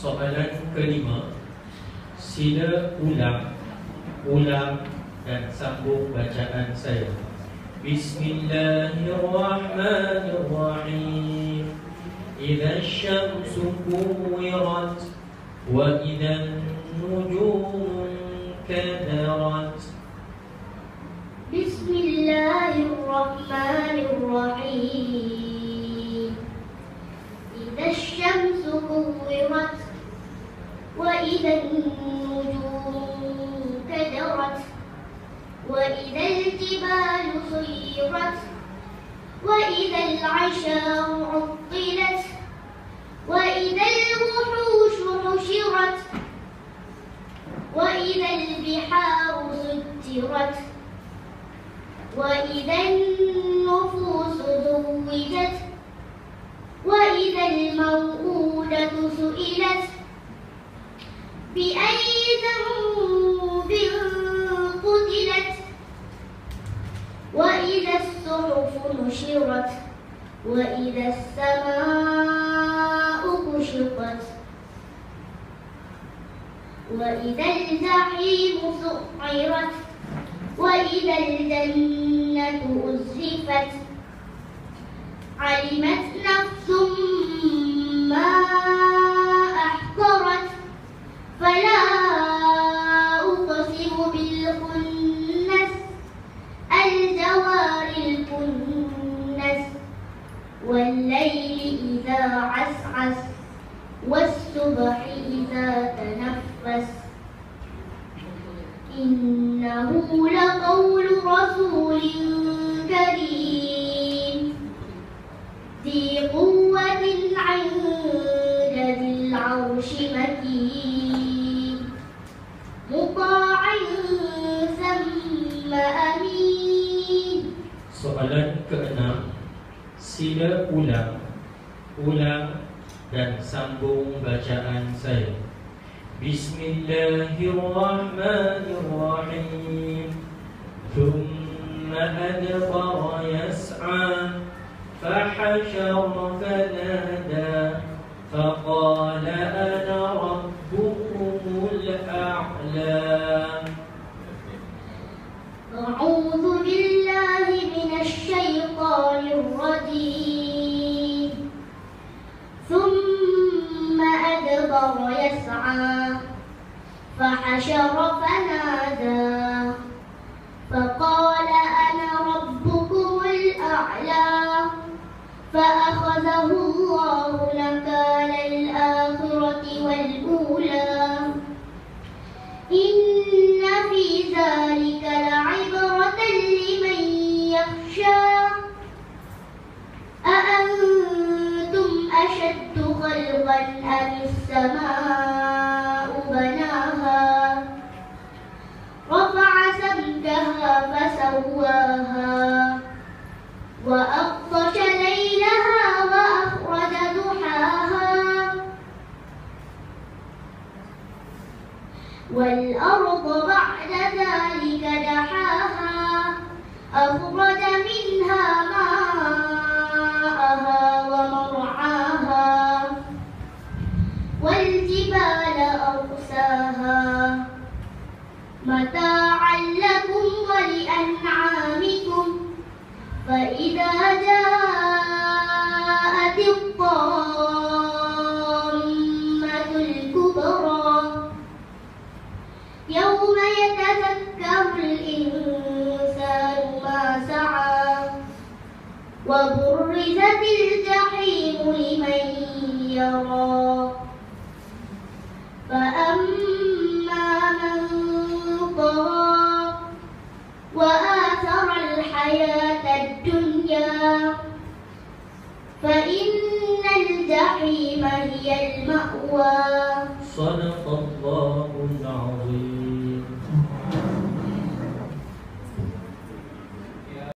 Soalan kelima, sila ulang dan sambung bacaan saya. Bismillahirrahmanirrahim. Idza asy-syamsu kuwirat wa idza an-nujumu kadarat. Bismillahirrahmanirrahim. Idza asy-syamsu kuwirat wa idza an-nujumu kadarat wa idza al-jibalu suyirat wa idza al-'isharu 'uttilat wa idza al-wuhushu hushirat wa idza al-biharu sujjirat wa idza an-nufusu zuwijat wa idza al-maw'udatu su'ilat bi ayyi dhanbin qutilat wa idza as-suhufu nushirat wa idza as-samaa'u kushitat wa idza al-jahimu su'irat wa idza al-jannatu uzlifat alimat nafsum ma ahdarat fala uqsimu bil khunnas al-jawaril kunnas wal layli idza as'as was subhi idza tanaffas innahu laqawlu rasulin karim ذي قوة عند ذي العرش مكين مطاع ثم أمين. Soalan keenam, sila ulang dan sambung bacaan saya. Bismillahirrahmanirrahim. Thumma adbara yas'a فحشر فنادى فقال أنا ربكم الأعلى. أعوذ بالله من الشيطان الرجيم. ثم أدبر يسعى فحشر فنادى فقال أنا ربكم الأعلى فأخذه الله نكال الآخرة والأولى إن في ذلك لعبرة لمن يخشى أأنتم أشد خلقا أم السماء بناها رفع سمكها فسواها وأغطش ليلها وأخرج ضحاها والأرض بعد ذلك دحاها أخرج منها ماءها ومرعاها والجبال أرساها متاعا لكم ولأنعامكم فإذا جاءت الطامة الكبرى يوم يتذكر الإنسان ما سعى وبرزت الجحيم لمن يرى فأما من طغى وآثر الحياة الدنيا فإن الجحيم هي المأوى